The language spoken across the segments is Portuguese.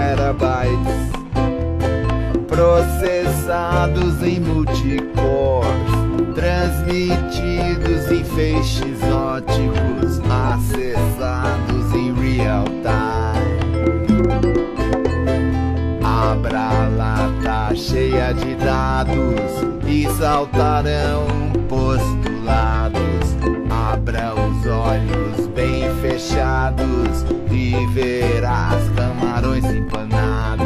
terabytes processados em multicores, transmitidos em feixes óticos, acessados em real time. Abra a lata cheia de dados e saltarão postulados. Abra os olhos bem fechados e verás camarões empanados.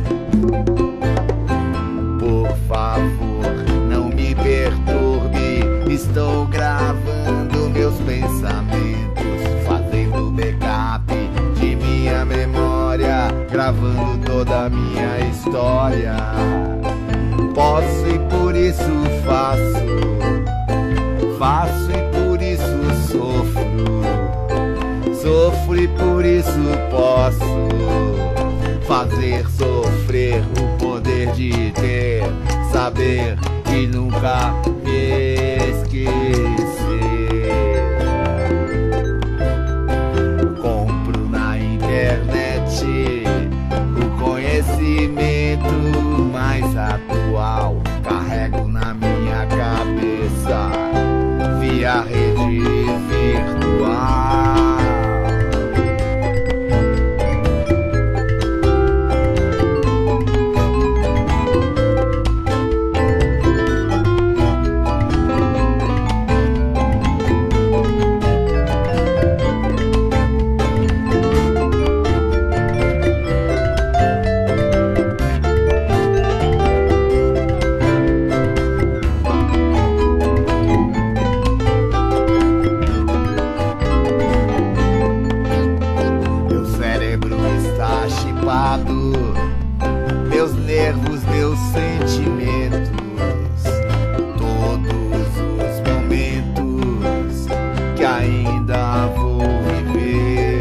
Por favor, não me perturbe, estou gravando meus pensamentos, fazendo backup de minha memória, gravando toda a minha história. Posso e por isso faço e por isso sofro e por isso posso fazer sofrer o poder de ter, saber e nunca me esquecer. Compro na internet o conhecimento mais atual, carrego na minha cabeça via rede virtual. Meus nervos, meus sentimentos, todos os momentos que ainda vou viver.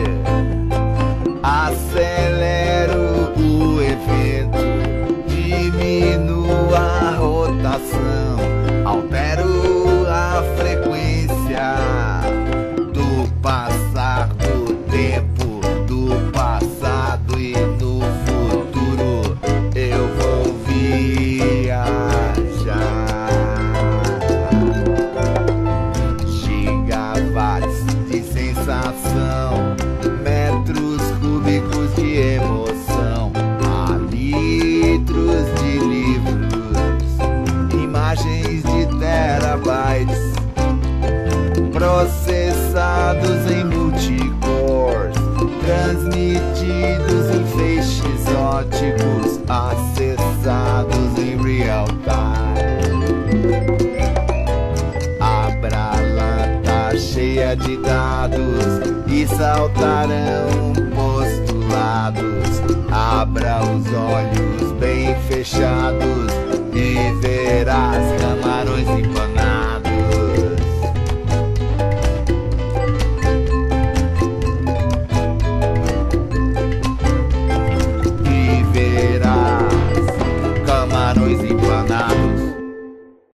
Acelero o evento, diminuo a rotação, altero a frequência do passar do tempo, do passado e no futuro eu vou viajar. Gigawatts de sensação, metros cúbicos de emoção, há litros de livros, imagens de terabytes processados em multicores, transmitidos em feixes óticos, acessados em real time. Abra a lata cheia de dados e saltarão postulados. Abra os olhos bem fechados e verás camarões empanados. Camarões